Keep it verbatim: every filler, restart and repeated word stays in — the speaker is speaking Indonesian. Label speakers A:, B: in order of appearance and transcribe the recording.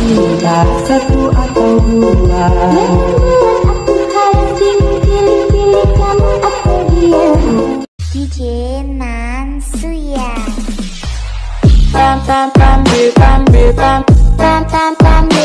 A: cinta satu atau dua.
B: D J Nansuya.
A: Pam pam pam bi pam bi pam pam pam pam.